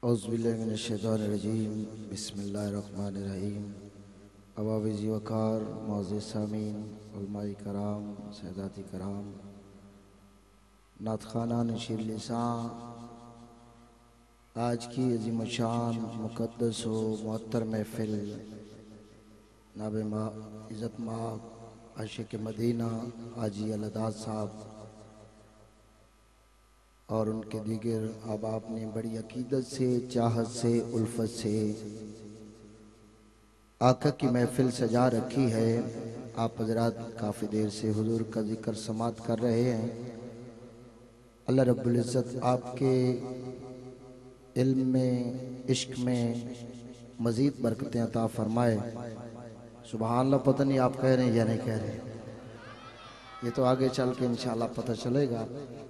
اعوذ باللہ من الشیطان الرجیم بسم اللہ الرحمن الرحیم عواویز وقار معزز سامین علماء کرام سادات کرام نعت خوانان شیر لسان، آج کی عظیم شان مقدس و معطر محفل ناب عزت ماں عاشق مدینہ حاجی الداد صاحب اور ان کے دیگر احباب نے بڑی عقیدت سے، چاہت سے، الفت سے آقا کی محفل سجا رکھی ہے۔ آپ حضرات کافی دیر سے حضور کا ذکر سماعت کر رہے ہیں۔ اللہ رب العزت آپ کے علم میں، عشق میں مزید برکتیں عطا فرمائے۔ سبحان اللہ، پتہ نہیں آپ کہہ رہے ہیں یا نہیں کہہ رہے ہیں، یہ تو آگے چل کے انشاءاللہ پتہ چلے گا۔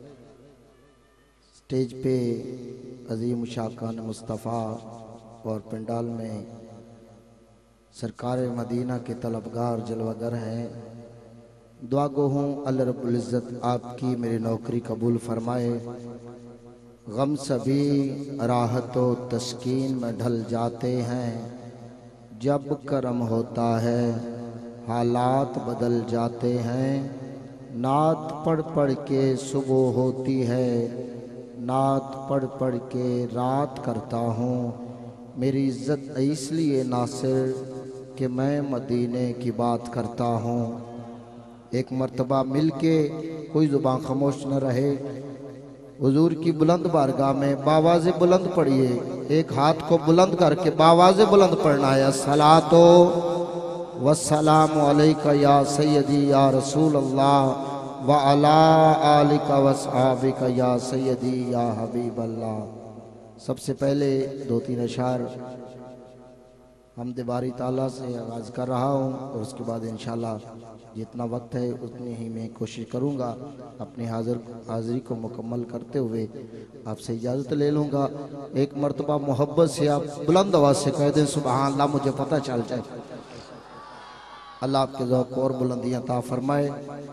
سٹیج پہ عظیم شاکان مصطفیٰ اور پنڈال میں سرکار مدینہ کے طلبگار جلوگر ہیں۔ دعا گو ہوں اللہ رب العزت آپ کی میری نوکری قبول فرمائے۔ غم سبھی راحت و تسکین میں ڈھل جاتے ہیں، جب کرم ہوتا ہے حالات بدل جاتے ہیں۔ نعت پڑھ پڑھ کے صبح ہوتی ہے، نعت پڑھ پڑھ کے رات کرتا ہوں۔ میری عزت اس لیے ناصر کہ میں مدینے کی بات کرتا ہوں۔ ایک مرتبہ مل کے کوئی زبان خاموش نہ رہے، حضور کی بلند بارگاہ میں باواز بلند پڑھیے، ایک ہاتھ کو بلند کر کے باواز بلند پڑھنا ہے۔ الصلاۃ والسلام علیکہ یا سیدی یا رسول اللہ وعلا آلکہ وصحابکہ یا سیدی یا حبیب اللہ۔ سب سے پہلے دو تین اشعار حمد باری تعالیٰ سے آغاز کر رہا ہوں، اور اس کے بعد انشاءاللہ جتنا وقت ہے اتنی ہی میں کوشش کروں گا اپنی حاضری کو مکمل کرتے ہوئے آپ سے اجازت لے لوں گا۔ ایک مرتبہ محبت سے آپ بلند آواز سے کہہ دیں سبحان اللہ، مجھے پتہ چل جائے۔ اللہ آپ کے ذوق اور بلندیاں عطا فرمائے۔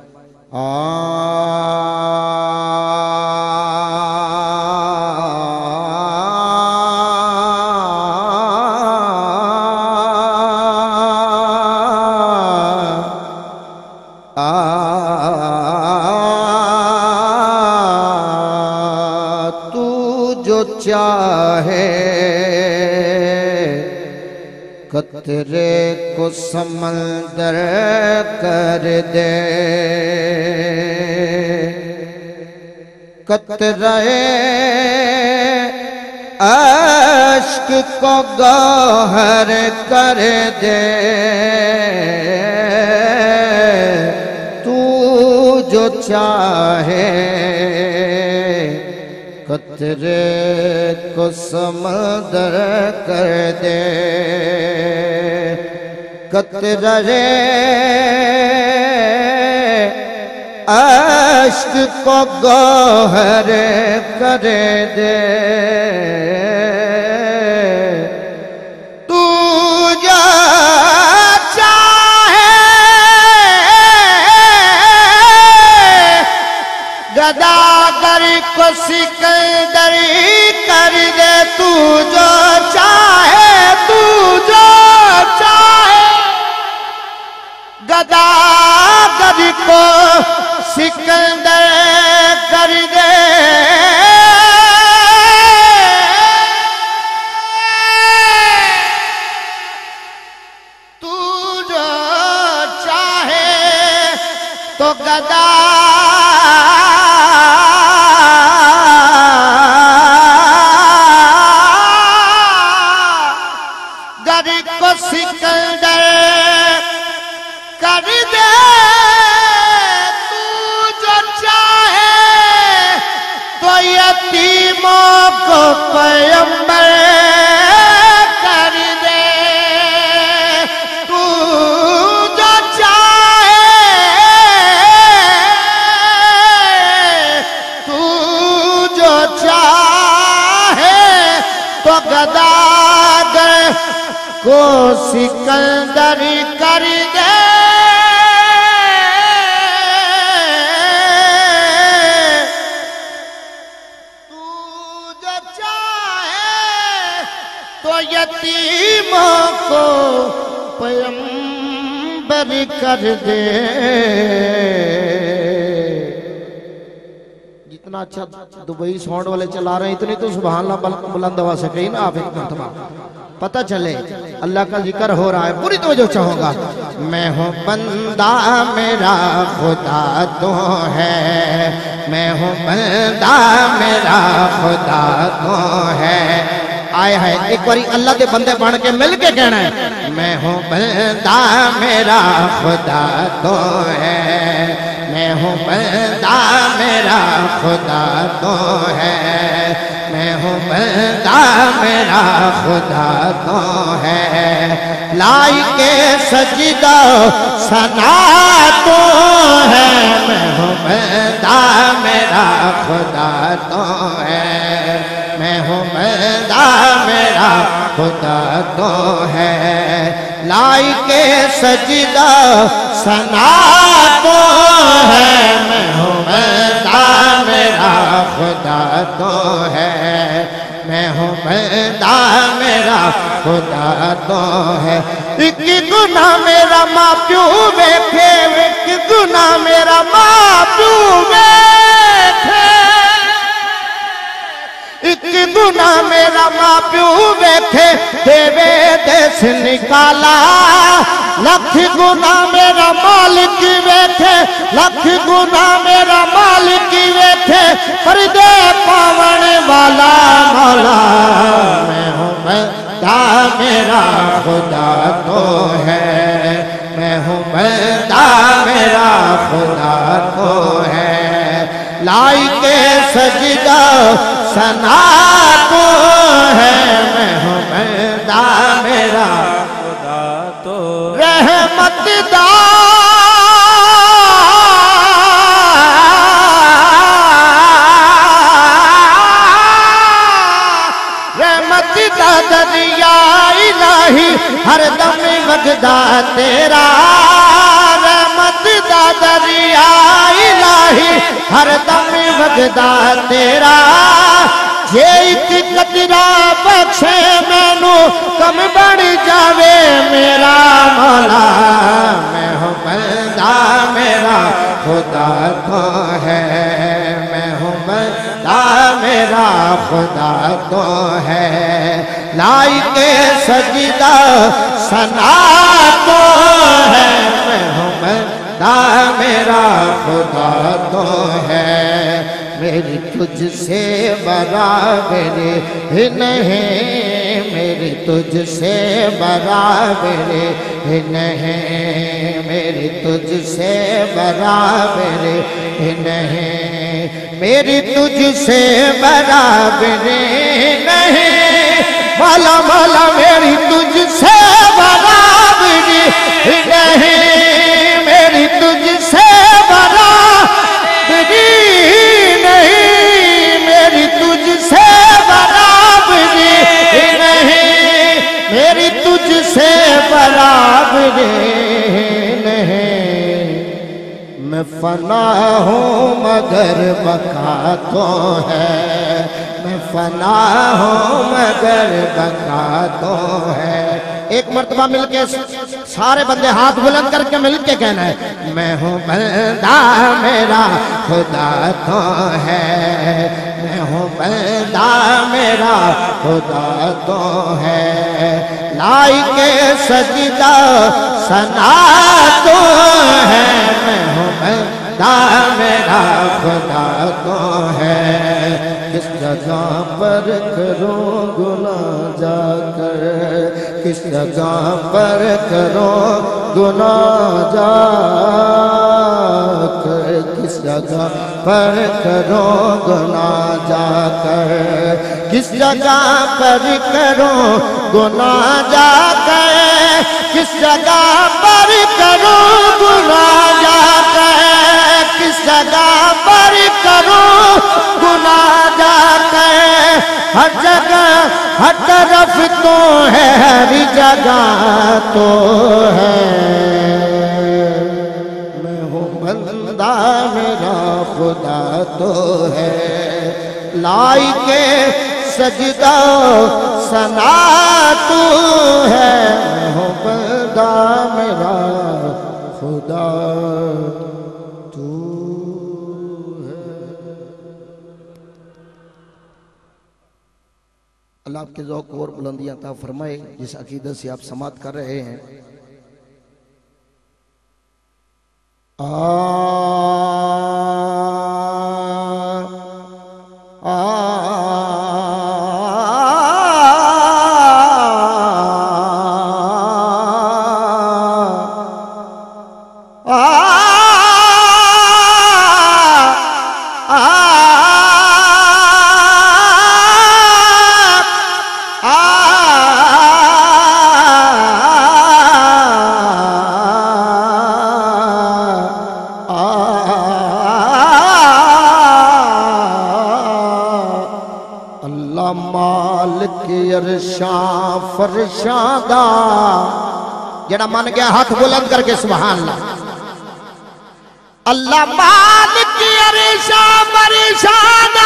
تو جو چاہے قطرے کو سمندر کر دے، قطرے اشک کو گوہر کر دے۔ تو جو چاہے قطرے کو سمندر کر دے، قطرے اشک کو گوہر کر دے۔ تو جو چاہے گداگر کو سکندر کر دے۔ تو جو چاہے، تو جو چاہے گداگر کو سکندر کر دے۔ تو جو چاہے تو گداگر کو سکندر کر دے۔ یتیموں کو پیمبر کر دے۔ تو جو چاہے کر دے جتنا اچھا دبئی ساؤنڈ والے چلا رہے ہیں اتنی تو سبحان اللہ بلند آواز سے کہیں نا آپ ایک مرتبہ پتہ چلے اللہ کا ذکر ہو رہا ہے پوری توجہ چاہوں گا میں ہوں بندہ میرا خدا تو ہے میں ہوں بندہ میرا خدا تو ہے آئے ہے ایک باری اللہ دے بندے بن کے مل کے کہنا ہے میں ہوں بندہ میرا خدا تو ہے میں ہوں بندہ میرا خدا تو ہے میں ہوں بندہ میرا خدا تو ہے لائی کے سجدہ ثنا تو ہے میں ہوں بندہ میرا خدا تو ہے میں ہوں بندہ میرا خدا تو ہے لائی کے سجدہ ثنا تو ہے میں ہوں بندہ میرا خدا تو ہے میں ہوں بندہ میرا خدا تو ہے ایک گناہ میرا ماں پیو ویکھے ایک گناہ میرا ماں پیو ویکھے ایک گناہ میرا ماں پیو ویکھے دیوے دیس نکالا لکھ گناہ میرا مالک ویکھے لکھ گناہ میرا مالک ویکھے پردے پاون والا مولا میں ہوں بندہ میرا خدا تو ہے میں ہوں بندہ میرا خدا تو ہے لائی کے سجدہ ثنا تو ہے میں ہوں بندہ میرا خدا تو رحمت دا رحمت دا دریا الہی ہر دم وگدا تیرا رحمت دا دریا الہی ہر دم وگدا تیرا جے ایک قطرہ بخشے مینو کم بڑھ جاوے میرا مولا میں ہوں بندہ میرا خدا تو ہے میں ہوں بندہ میرا خدا تو ہے لائی کے سجدہ ثنا تو ہے میں ہوں بندہ میرا خدا تو ہے میری تجھ سے برابر ہی نہیں میری تجھ سے برابر ہی نہیں میری تجھ سے برابر ہی نہیں میری تجھ سے برابر نہیں مولا مولا میری تجھ سے برابر ہی نہیں میری تجھ سے برابر نہیں میری تجھ سے برابر نہیں میری تجھ سے برابر نہیں میں فنا ہوں مگر بقا تو ہے میں فنا ہوں مگر بقا تو ہے ایک مرتبہ مل کے سارے بندے ہاتھ بلند کر کے مل کے کہنا ہے میں ہوں بندہ میرا خدا تو ہے میں ہوں بندہ میرا خدا تو ہے لائی کے سجدہ ثنا تو ہے میں ہوں بندہ میرا خدا تو ہے کس جگہ پر کروں گناہ جا کر کس جگہ پر کروں گناہ جا کر کس جگہ پر کروں گناہ جا کر کس جگہ پر کروں گناہ جا کر کس جگہ پر کروں گناہ جا کر کس جگہ پر کروں گناہ جا کر ہر جگہ ہر طرف تو ہے ہر جگہ تو ہے میں ہوں بندہ میرا خدا تو ہے لائی کے سجدہ ثنا تو ہے میں ہوں بندہ میرا خدا تو ہے۔ اللہ آپ کے ذوق اور بلندیاں عطا فرمائے جس عقیدت سے آپ سماعت کر رہے ہیں۔ فرشادہ جڑا من گیا ہاتھ بلند کر کے سبحان اللہ۔ اللہ مالک عرشا فرشادہ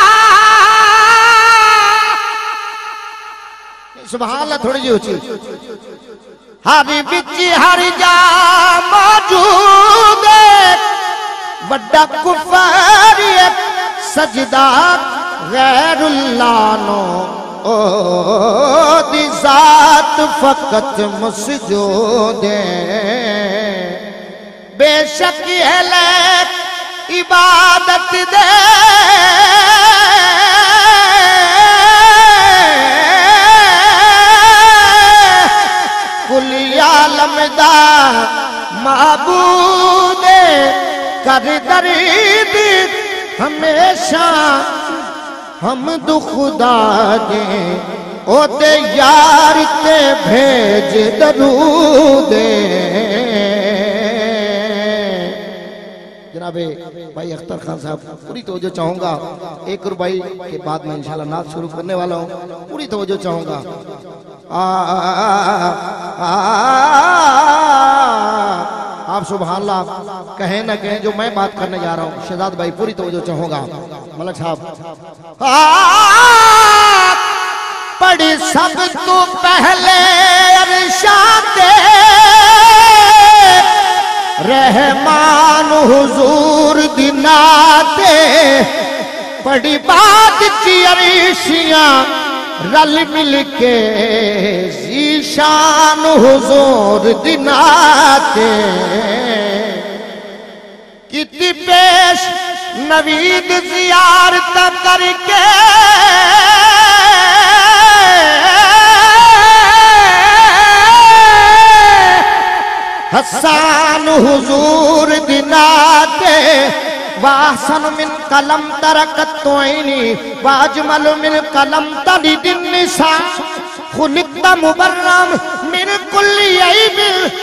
سبحان اللہ تھوڑی جی اچھی ہر بچی ہر جا موجود بڑا کفر سجدہ غیر اللہ نو او دی ذات فقط مسجود بے شک اہل عبادت دے کل عالم دا معبود کر درید ہمیشہ حمد خدا دے او دے یار تے بھیج درود جناب بھائی اختر خان صاحب پوری توجہ چاہوں گا، ایک ربائی کے بعد میں انشاءاللہ نعت شروع کرنے والا ہوں، پوری توجہ چاہوں گا۔ آپ سبحان اللہ کہیں نہ کہیں جو میں بات کرنے جا رہا ہوں، شہزاد بھائی پوری توجہ چاہوں گا۔ ملک صاحب پڑھی سب تو پہلے ارشاد رحمان حضور دناتے پڑھی بات کی عرشیاں رل مل کے ذیشان حضور دناتے کتی پیش نوید زیارت کر کے حسان حضور دناتے وَأَحْسَنُ مِنْ قَلَمْ تَرَكَتْ تُعِينِي وَأَجْمَلُ مِنْ قَلَمْ تَلِدِ النِّسَاءَ خُلِقْتَ مُبَرَّمْ مِنْ كُلِّ عَيْبٍ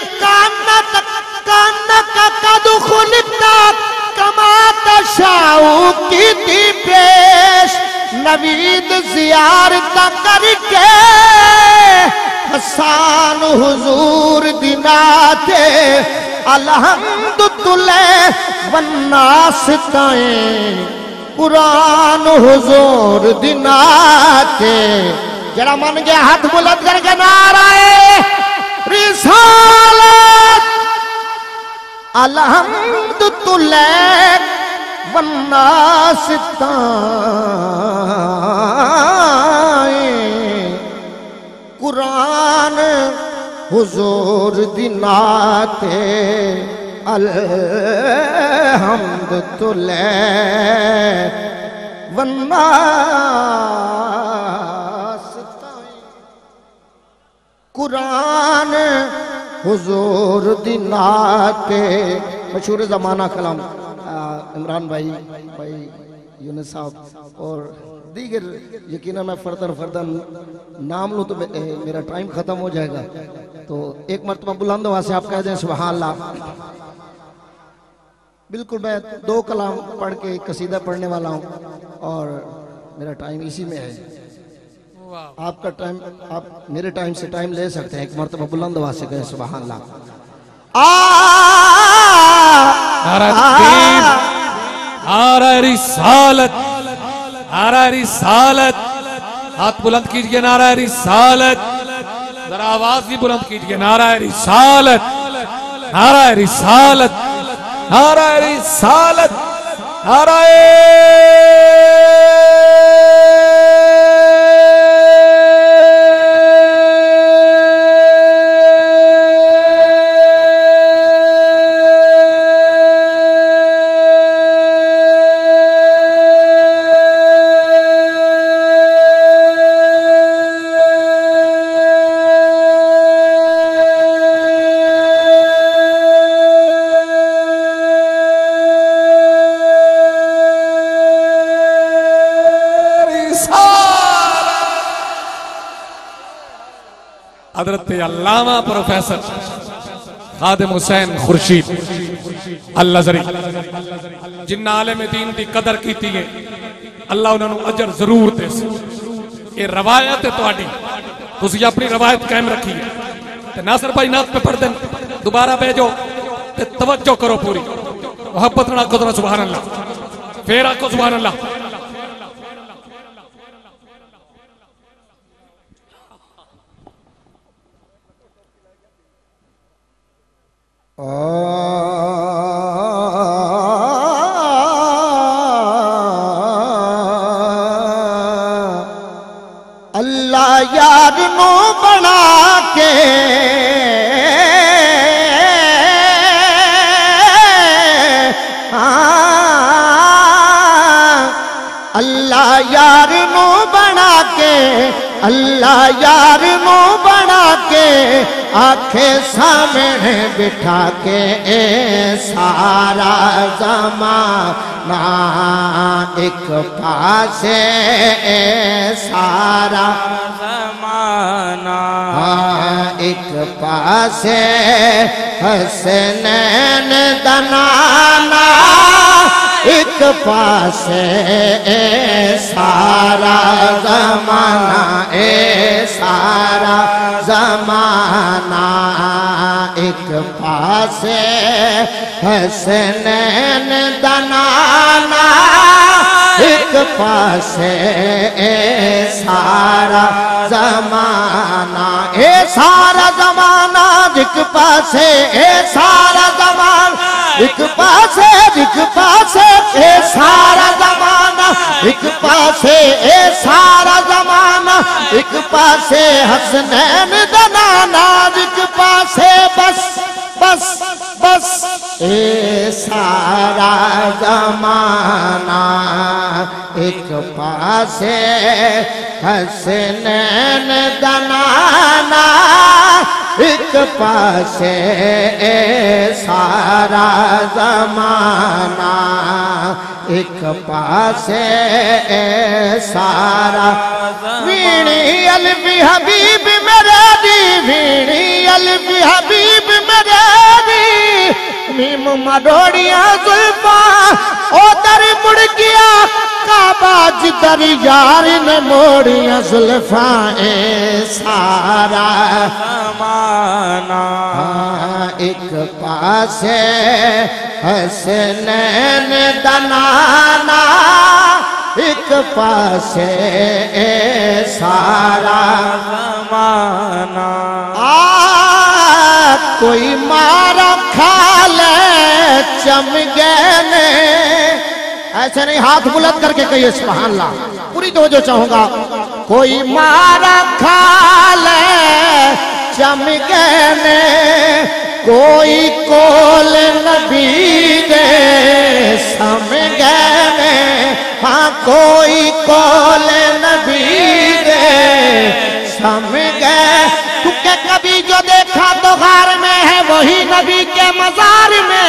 كَأَنَّكَ قَدْ خُلِقْتَ كَمَا تَشَاءُ کیتی پیش نوید زیارت کر کے حسان حضور دناتے الحمد تلے والناس تائیں قرآن حضور دناتے جڑا من گیا ہاتھ بلند کر کے نعرہ رسالت الحمد تلے والناس تائیں قرآن حضور دناتے الحمد تلے والناس تائیں قرآن حضور دناتے مشہور زمانہ کلام عمران بھائی یونس صاحب اور دیگر یقیناً میں فردن نام لوں تو میرا ٹائم ختم ہو جائے گا، تو ایک مرتبہ بلند آواز سے آپ کہہ دیں سبحان اللہ۔ بالکل میں 2 کلام پڑھ کے ایک قصیدہ پڑھنے والا ہوں اور میرا ٹائم اسی میں ہے، آپ کا ٹائم آپ میرے ٹائم سے ٹائم لے سکتے ہیں۔ ایک مرتبہ بلند آواز سے کہیں سبحان اللہ۔ نعرہ رسالت، نعرہ رسالت، ہاتھ بلند کیجئے نعرہ رسالت، ذرا آواز بھی بلند کیجئے نعرہ رسالت، نعرہ رسالت، نعرہ رسالت، نعرہ حضرت علامہ پروفیسر خادم حسین خورشید الازہری جنہ عالم دین دی قدر کیتی ہے اللہ انہوں نے اجر ضرور دے سی. یہ روایت ہے تواڈی، تسی اپنی روایت قائم رکھی ہے. تے ناصر بھائی نعت پہ پڑھ دیں دوبارہ بھیجو تے توجہ کرو پوری محبت نہ قدر سبحان اللہ پھر آکو سبحان اللہ. اللہ یار نو بنا کے اللہ یار نو بنا کے اللہ یار نو بنا کے آنکھیں سامنے بٹھا کے اے سارا زمانہ ایک پاسے اے سارا زمانہ ایک پاسے حسنین دنانا ایک پاسے اے سارا زمانہ اے سارا زمانہ ایک پاسے حسنین دنانا ایک پاسے اے سارا زمانہ اے سارا زمانہ ایک پاسے اے سارا زمانہ ایک پاسے اے سارا زمانہ ایک پاسے اے سارا زمانہ ایک پاسے حسنین دنانا ایک پاسے بس بس بس اے سارا زمانہ ایک پاسے حسنین دنانا ایک پاسے اے سارا زمانہ ایک پاسے اے سارا ویڑی الفی حبیب میرے دی ویڑی الفی حبیب میرے دی میم مڈوڑیاں زلفاں او در مڑ گیا کعبہ جدر یار نے موڑیاں زلفاں اے سارا زمانہ ایک پاسے حسنین دنانا ایک پاسے اے سارا زمانہ کوئی مارا کھا لے چمگینے ایسے نہیں ہاتھ بلند کر کے کہیے سبحان اللہ پوری توجہ چاہوں گا. کوئی مارا کھا لے چمگینے کوئی کول نبی دے سمگینے ہاں کوئی کول نبی دے سمگے کیونکہ کبھی جو دیکھا تو غار میں ہے وہی نبی کے مزار میں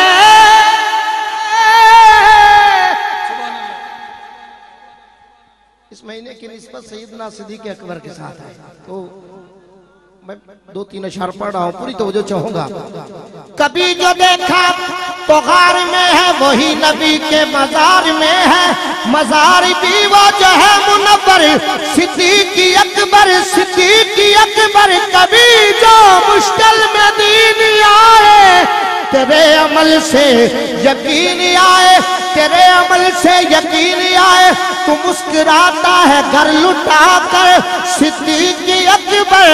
اس مہینے کی نسبت سیدنا صدیق اکبر کے ساتھ ہے تو میں دو تین اشعار پڑھ رہا ہوں پوری توجہ چاہوں گا. کبھی جو دیکھا تو غار میں ہے وہی نبی کے مزار میں ہے مزار بھی وہ جو ہے منور صدیق اکبر صدیق اکبر. کبھی جو مشکل میں دین آئے تیرے عمل سے یقین آئے تیرے عمل سے یقین آئے تو مسکراتا ہے گھر لٹا کر صدیق اکبر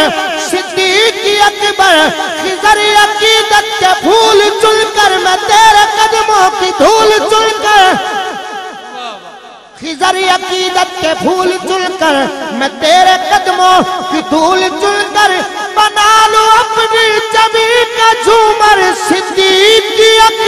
خضر عقیدت کے پھول چل کر میں تیرے قدموں کی دھول چل کر خضر عقیدت کے پھول چل کر میں تیرے قدموں کی دھول چل کر بنا لوں اپنی جبی کا جھومر صدیق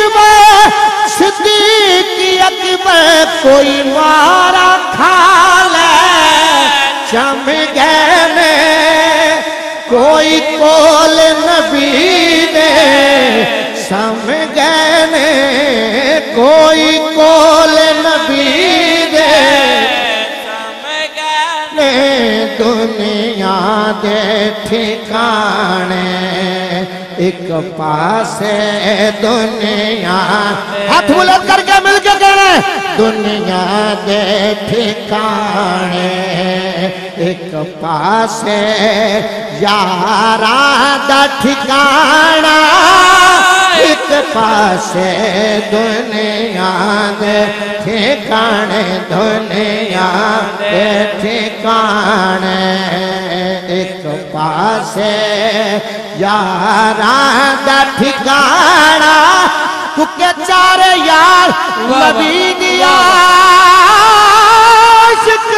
اکبر کوئی مارا کھا لے چم گہنے کوئی کول نبی دے سم گہنے کوئی کول نبی دے دنیا دے ٹھکانے ایک پاسے دنیا ہاتھ بلند کر کے مل کے کہنے دنیا دے ٹھکانے ایک پاسے یاراں دا ٹھکانا ایک پاسے دنیا دے ٹھکانے دنیا دے ٹھکانے ایک پاسے یاراں دا ٹھکانا کیونکہ چارے یار نبی دیا عاشق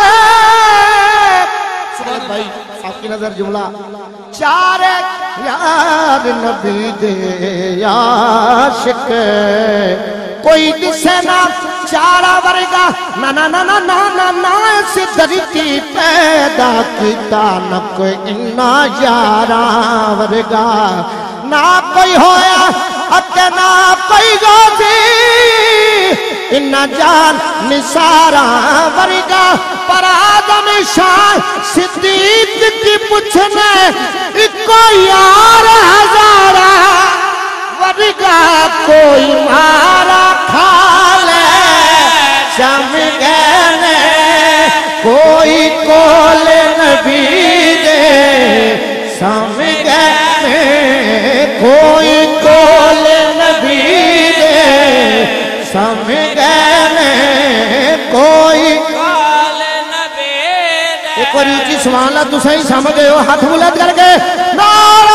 سبحان بھائی آپ کی نظر جملہ چارے یار نبی دے عاشق کوئی دسے نا چارہ ورگا نا نا نا نا نا نا نا ایسی درکی پیدا کیتا نہ کوئی انا یارہ ورگا نہ کوئی ہویا اتے نہ کوئی غوثی انا جان نثارہ ورگا پر آدم شان صدیق کی پوچھنے اکو یار ہزارہ ورگا کوئی مارا کھا لے چم گہنے کوئی کول نبی دے سم گہنے کوئی کول نبی دے سم گہنے کوئی کول نبی دے ایک اور یہ چیز سبحان اللہ تو صحیح سمجھ گئے ہو ہاتھ بلند کر کے نعرہ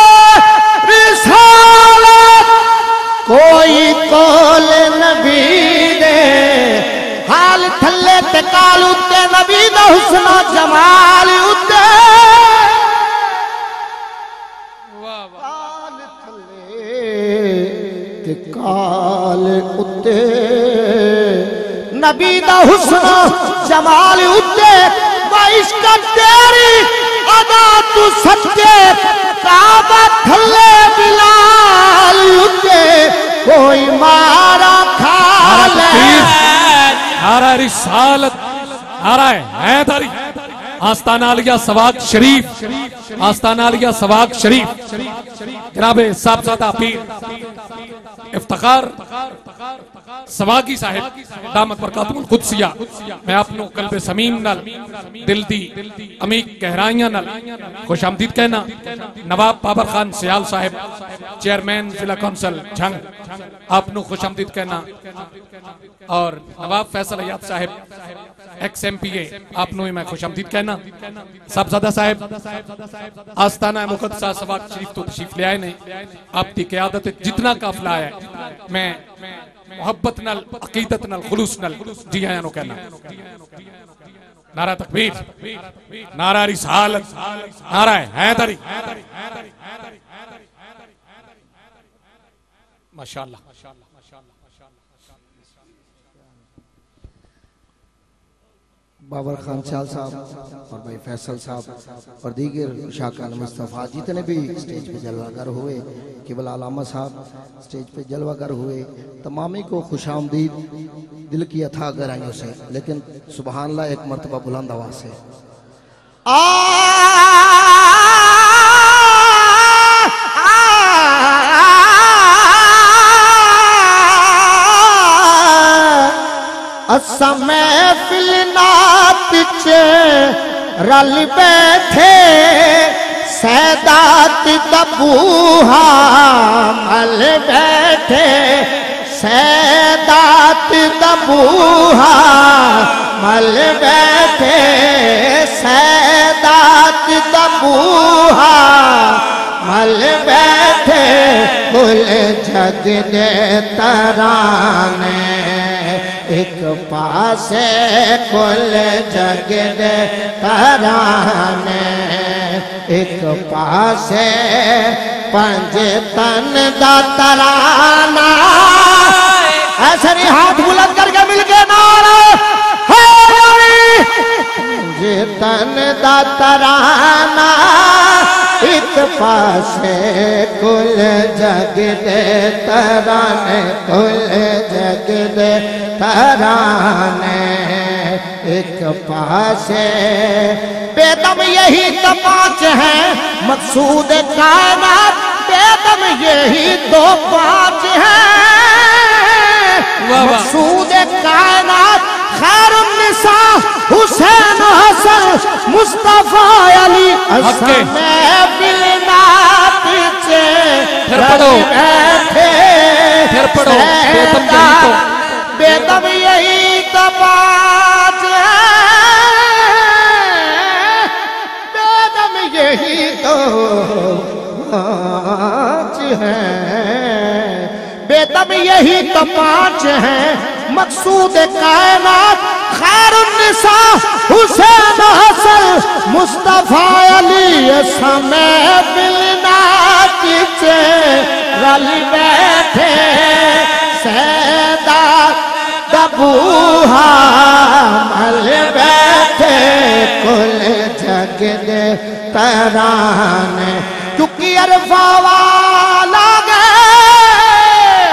رسالت کوئی کول نبی دے حال تھلے تے کال اتے نبی دا حسن و جمال اتے حال تھلے تے کال اتے نبی دا حسن و جمال اتے وعشق تیری ادا تو سچے کعبہ تھلے بلال اتے کوئی مارا کھا لے نعرہ رسالت نعرہ حیدری آستانہ علیہ سواق شریف آستانہ علیہ سواق شریف جناب صاحبزادہ پیر افتخار سواقی صاحب دامت برکاتم القدسیہ میں اپنو قلب سمیم نل دل دی امیق گہرائیاں نل خوش آمدید کہنا نواب بابر خان سیال صاحب چیئرمین ضلع کونسل جھنگ اپنو خوش آمدید کہنا اور نواب فیصل عیاد صاحب ایکس ایم پی اے اپنو ہی میں خوش آمدید کہنا صاحبزادہ صاحب آستانہ مقدسہ سواق شریف تو تشریف لے آئے نے آپ کی قیادت جتنا قافلہ ہے میں محبت نل عقیدت نل خلوص نل جی آیا نو کہنا نعرہ تکبیر نعرہ رسالت نعرہ حیدری ماشاءاللہ بابر خان سیال صاحب اور بھائی فیصل صاحب اور دیگر شاکان مصطفیٰ جتنے بھی سٹیج پہ جلوہ گر ہوئے قبل علامہ صاحب سٹیج پہ جلوہ گر ہوئے تمامی کو خوش آمدید دل کی اتھا گرائیوں سے لیکن سبحان اللہ ایک مرتبہ بلند آواز سے اسا محفل نات چے رل بیٹھے سیدات دبوہا مل بیٹھے سیدات دبوہا مل بیٹھے سیدات دا بوہا مل بیٹھے کل جگ دے ترانے ایک پاسے کل جگ دے ترانے ایک پاسے پنج تن دا ترانہ ایسے نہیں ہاتھ بلند کر کے مل کے نعرہ پنج تن دا ترانہ ایک پاسے کل جگ دے ترانے کل جگ دے ترانے ایک پاسے بے دم یہی تو پانچ ہیں مقصود کائنات بے دم یہی تو پانچ ہیں مقصود کائنات خیر النساء حسین حسن مصطفیٰ علی اسم بلنا پیچھے پھر پڑھو بے دم یہی تو پانچ ہیں یہی تو پانچ ہیں بے دم یہی تو پانچ ہیں مقصود کائنات خیر النساء حسین حسن مصطفیٰ علی سمے بلنا کیچے رل بیٹھے سیدات دبوہا مل بیٹھے کل جگ دے ترانے کیونکہ عرفہ والا گئے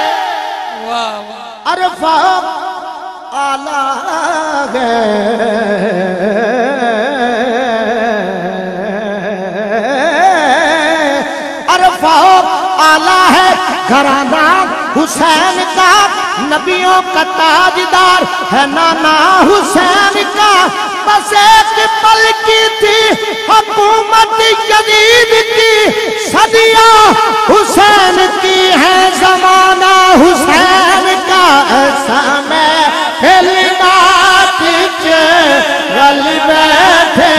عرفہ والا گئے عرفہ والا ہے گھرانہ حسین کا نبیوں کا تاجدار ہے نانا حسین کا بس ایک پل کی تھی حکومت جدید کی صدیاں حسین کی ہے زمانہ حسین کا سمے ہلنا کیچے رل بیٹھے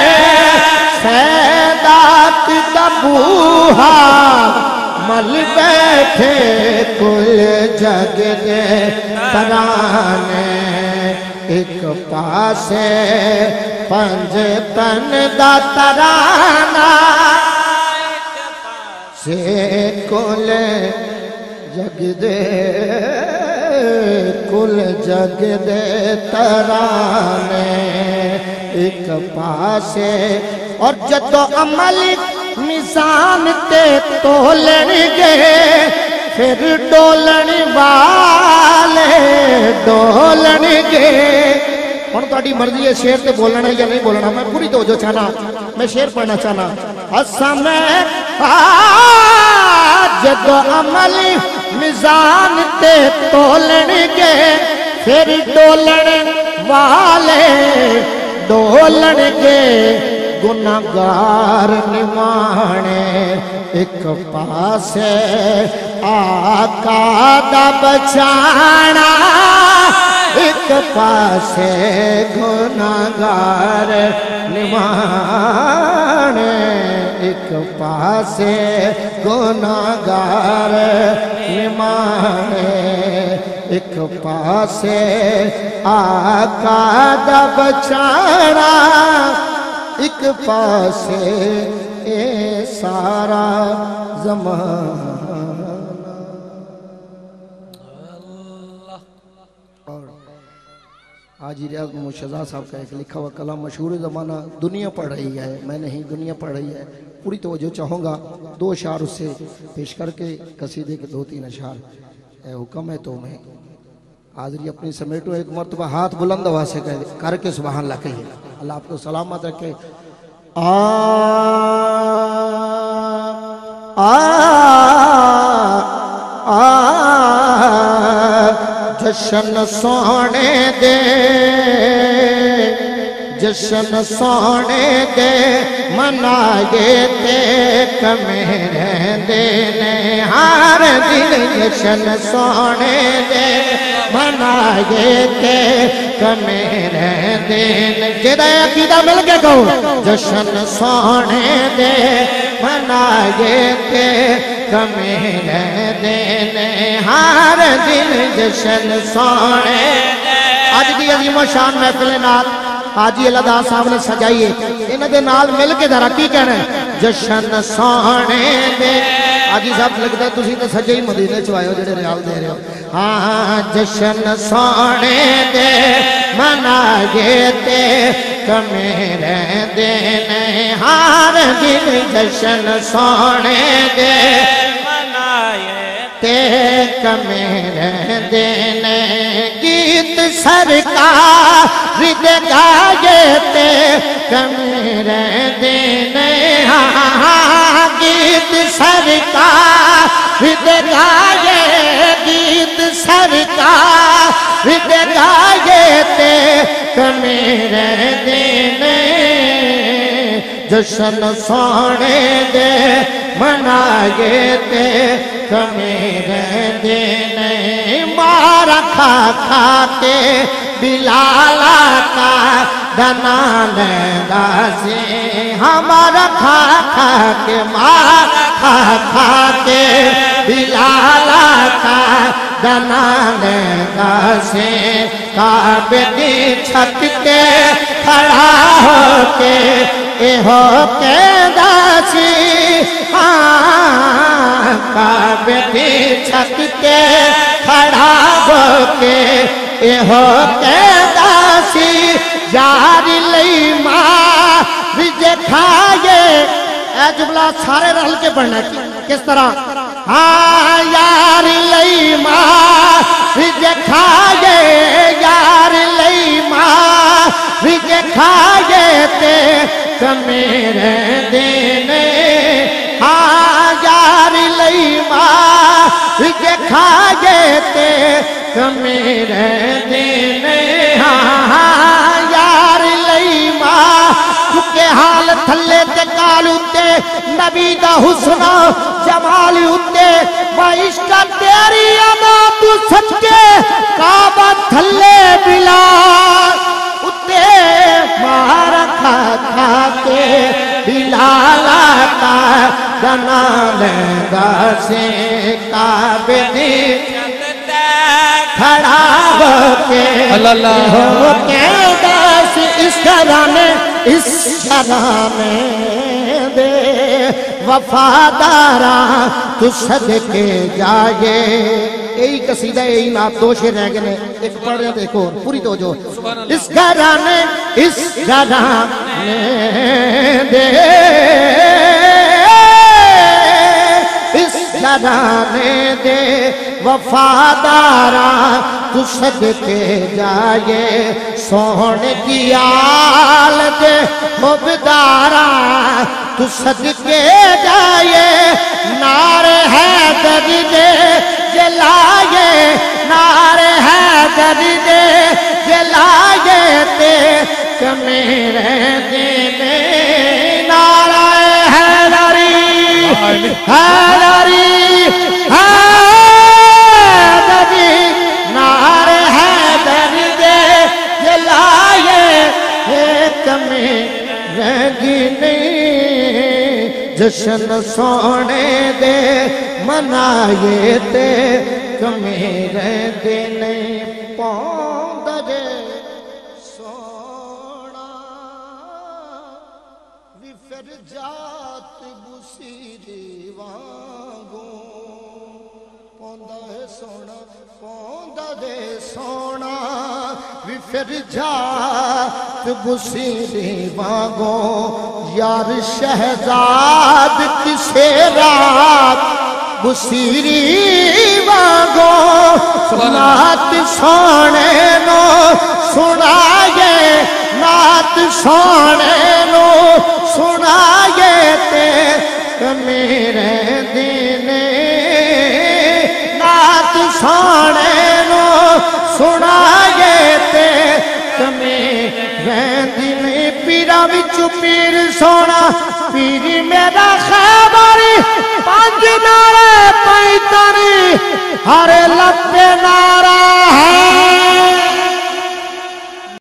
سیدات دبوہا مل بیٹھے کل جگ دے ترانے ایک پاسے پنج تن دا ترانہ سے کل جگ دے کل جگ دے ترانے ایک پاسے اور جدو عمل میزان تے تولن گے پھر ڈولن والے ڈولن گے اور تاڑی مرضی ہے شیر تے بولنا ہے یا نہیں بولنا میں پوری توجہ چاہنا میں شیر پڑھنا چاہنا اسمیں جدو عمل میزان تے تولن گے پھر ڈولن والے ڈولن گے گناہگار نمانے ایک پاسے آقا دا بچانا ایک پاسے گناہگار نمانے ایک پاسے گناہگار نمانے ایک پاسے آقا دا بچانا ایک پاسے اے سارا زمانہ آج ریاض محمد شہزاد صاحب کا ایک لکھا ہوا کلام مشہور زمانہ دنیا پڑھ رہی ہے میں نہیں دنیا پڑھ رہی ہے پوری توجہ چاہوں گا دو اشعار اس سے پیش کر کے قصیدے کے دو تین اشعار اے حکم ہے تو میں حاضری اپنی سمیٹو ایک مرتبہ ہاتھ بلند ہوا سے کر کے سبحان اللہ کہیے اللہ آپ کو سلامت رکھے جشن سونے دے جشن سونے دے منائے تے کمیرے دینے ہار دل جشن سونے دے منائے تے کمے رہندے نے جیدہ عقیدہ مل کے کہو جشن سونے دے منائے تے کمے رہندے نے ہر دن جشن سونے دے آج دی عظیم و شان محفل نال حاجی اللہ دا صاحب نے سجائیے انہاں دے نال مل کے ذرا کی کہنا ہے جشن سونے دے حاجی صاحب لگتا ہے تسی تے سجائی مدینے چوائے ہو جڑے ریال دے رہے ہو ہاں جشن سونے دے منائے تے کمے رہندے نے ہر دن جشن سونے دے منائے تے کمے رہندے نے گیت سرکار دے گائے تے کمے رہندے نے ہاں گیت سرکار دے گائے گیت سرکار دے گائے تے کمے رہندے نے جشن سونے دے منائے تے کمے رہندے نے مارا کھا کھا کے بلال کا دنا لیندہ سے ہمارا کھا کھا کے مارا کھا کھا کے بلال کا دنا لیندہ سے کعبے دی چھت کے کھڑا ہو کے اے ہو کے داسی کعبے دی چھت کے کھڑا ہو کے اے ہو کے داسی یاری لئی ماں رجے کھائے اے جملہ سارے رہل کے پڑھنا ہے کس طرح ہاں یاری لئی ماں رجے کھائے یاری لئی ماں رجے کھائے تے کمے رہندے نے ہاں یاری لئی ماں رجے کھائے تے کمے رہندے نے ہاں یاری لئی ماں چکے حال تھلے تے کال اتے نبی دا حسن جمال اتے وعشق تیری اما تو سچے کعبہ تھلے بلال اتے مارا کھا کھا کے بلال کا دنا لیندہ سے کعبے دی کھڑا ہو کے دس اس گھرانے دے وفاداراں تو صدقے جائے یہی قصیدہ یہی نات دو شعر رہ گئے ایک پڑھ رہے دیکھو پوری توجہ اس گھرانے دے اس گھرانے دے وفاداراں تو صدقے جائے سون کی آل دے مبداراں تو صدقے جائے نار حیدر دے جلائے نار حیدر دے جلائے تے کمے رہندے نے نعرہ حیدری حیدری حیدری نار حیدر دے جلائے کمے رہندے جشن سونے دے منائے تے کمے رہندے نے پاؤں دے سونا وی پھر جات بسیری وانگوں پوندا دے سونا وی پھر جات بسیری وانگوں یار شہزاد کسے رات بسیری وانگوں نات سونے نو سنائے نات سونے نو سنائے تے کمے رہندے نے نات سونے نو سنائے تے کمے رہندے نے پیرا وچوں پیر سونا پیری میرا خیبری پانچ نعرے پیتری ہر لب پہ نعرہ ہے